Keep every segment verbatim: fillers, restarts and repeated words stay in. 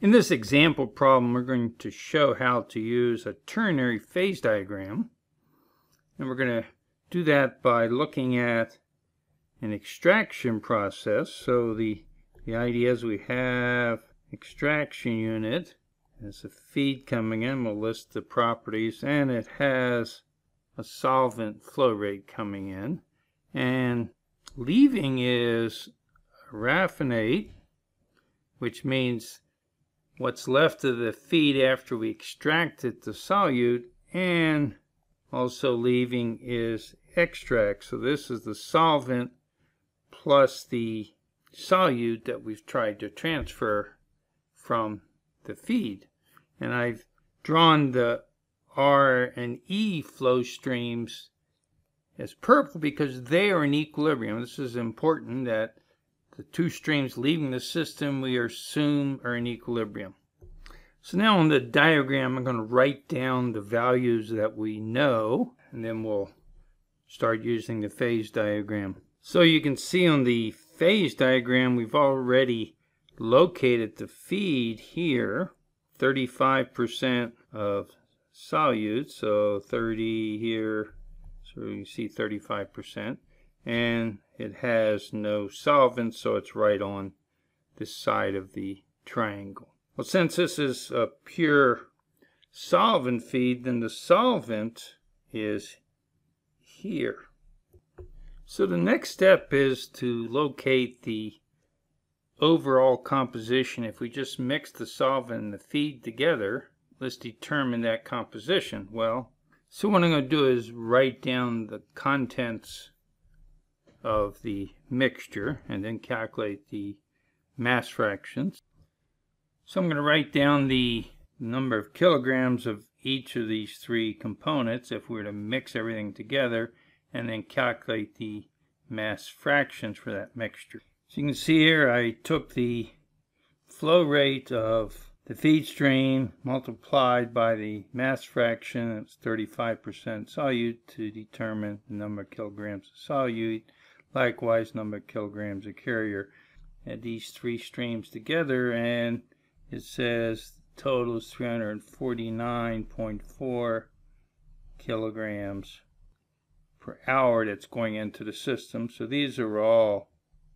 In this example problem, we're going to show how to use a ternary phase diagram. And we're going to do that by looking at an extraction process. So the, the idea is we have extraction unit. There's a feed coming in. We'll list the properties. And it has a solvent flow rate coming in. And leaving is raffinate, which means what's left of the feed after we extract it, the solute, and also leaving is extract. So this is the solvent plus the solute that we've tried to transfer from the feed. And I've drawn the R and E flow streams as purple because they are in equilibrium. This is important that the two streams leaving the system we assume are in equilibrium. So now on the diagram I'm going to write down the values that we know, and then we'll start using the phase diagram. So you can see on the phase diagram we've already located the feed here, thirty-five percent of solute, so thirty here, so you see thirty-five percent. And it has no solvent, so it's right on this side of the triangle. Well, since this is a pure solvent feed, then the solvent is here. So the next step is to locate the overall composition. If we just mix the solvent and the feed together, let's determine that composition. Well, so what I'm going to do is write down the contents of the mixture and then calculate the mass fractions. So I'm going to write down the number of kilograms of each of these three components if we were to mix everything together, and then calculate the mass fractions for that mixture. So you can see here I took the flow rate of the feed stream multiplied by the mass fraction, it's thirty-five percent solute, to determine the number of kilograms of solute. Likewise, number of kilograms of carrier. Add these three streams together and it says total is three hundred forty-nine point four kilograms per hour that's going into the system. So these are all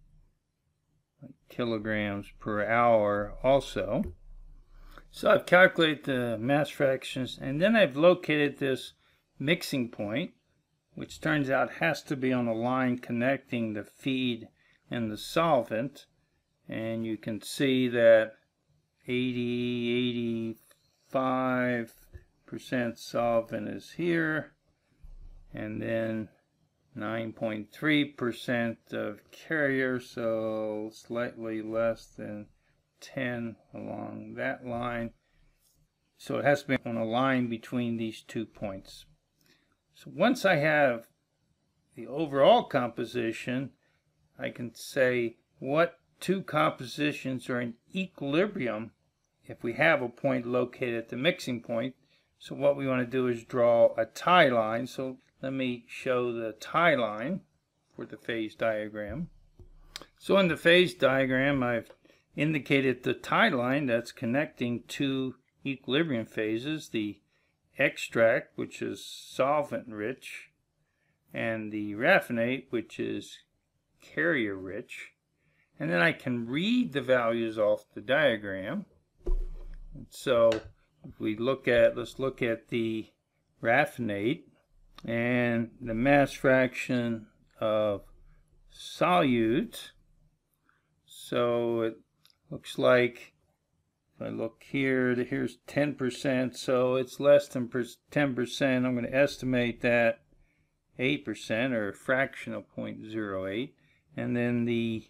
kilograms per hour also. So I've calculated the mass fractions, and then I've located this mixing point, which turns out has to be on a line connecting the feed and the solvent. And you can see that eighty, eighty-five percent solvent is here, and then nine point three percent of carrier, so slightly less than ten along that line. So it has to be on a line between these two points. So once I have the overall composition, I can say what two compositions are in equilibrium if we have a point located at the mixing point. So what we want to do is draw a tie line. So let me show the tie line for the phase diagram. So in the phase diagram I've indicated the tie line that's connecting two equilibrium phases, the extract, which is solvent rich, and the raffinate, which is carrier rich. And then I can read the values off the diagram. And so if we look at, let's look at the raffinate, and the mass fraction of solute. So it looks like, if I look here, here's ten percent, so it's less than ten percent. I'm going to estimate that eight percent, or a fraction of zero point zero eight. And then the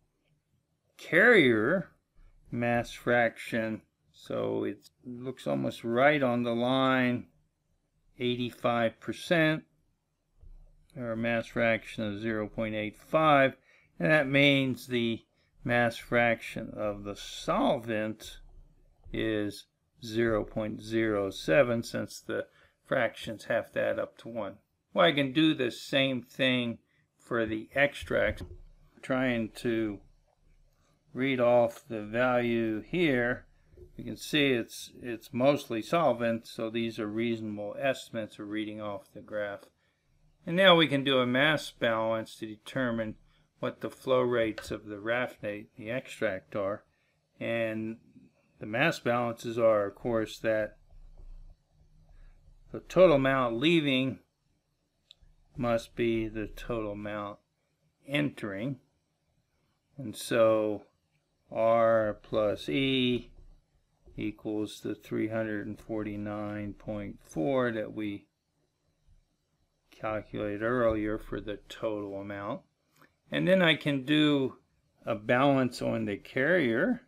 carrier mass fraction, so it looks almost right on the line, eighty-five percent, or a mass fraction of zero point eight five. And that means the mass fraction of the solvent is zero point zero seven, since the fractions have to add up to one. Well, I can do the same thing for the extract. Trying to read off the value here. you can see it's it's mostly solvent, so these are reasonable estimates of reading off the graph. And now we can do a mass balance to determine what the flow rates of the raffinate, the extract, are. And the mass balances are, of course, that the total amount leaving must be the total amount entering. And so R plus E equals the three hundred forty-nine point four that we calculated earlier for the total amount. And then I can do a balance on the carrier,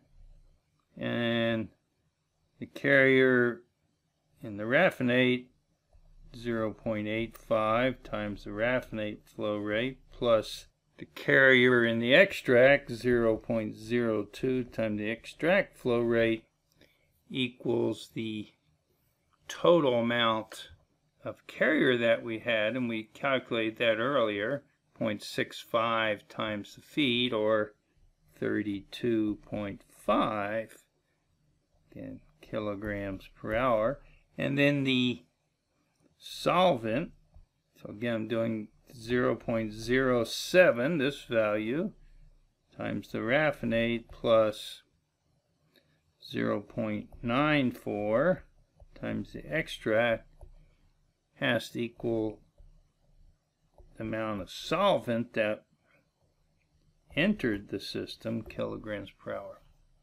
and the carrier in the raffinate, zero point eight five times the raffinate flow rate, plus the carrier in the extract, zero point zero two times the extract flow rate, equals the total amount of carrier that we had, and we calculated that earlier, zero point six five times the feed, or thirty-two point five again, kilograms per hour. And then the solvent, so again I'm doing zero point zero seven, this value, times the raffinate, plus zero point nine four times the extract, has to equal the amount of solvent that entered the system, kilograms per hour.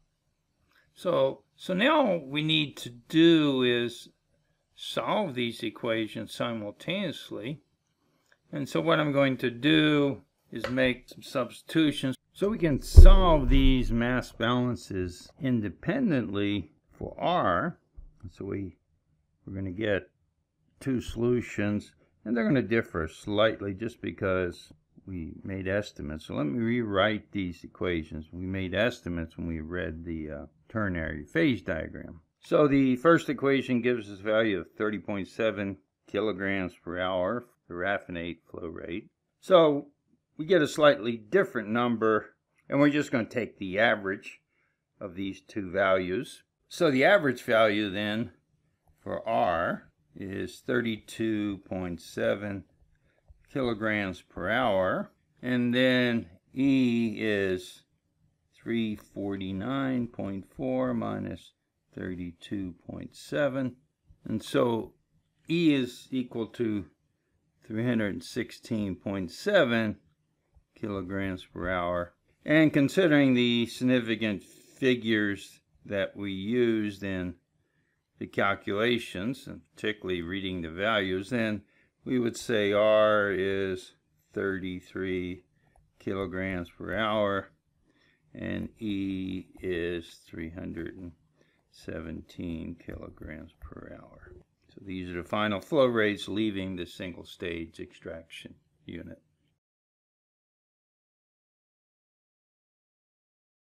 So, so now what we need to do is solve these equations simultaneously. And so what I'm going to do is make some substitutions so we can solve these mass balances independently for R. So we, we're going to get two solutions, and they're going to differ slightly just because we made estimates. So let me rewrite these equations. We made estimates when we read the uh, ternary phase diagram. So the first equation gives us a value of thirty point seven kilograms per hour, the raffinate flow rate. So we get a slightly different number, and we're just going to take the average of these two values. So the average value then for R is thirty-two point seven kilograms per hour, and then E is three hundred forty-nine point four minus thirty-two point seven, and so E is equal to three hundred sixteen point seven kilograms per hour. And considering the significant figures that we used in the calculations, and particularly reading the values, then we would say R is thirty-three kilograms per hour and E is three hundred seventeen kilograms per hour. So these are the final flow rates leaving the single stage extraction unit.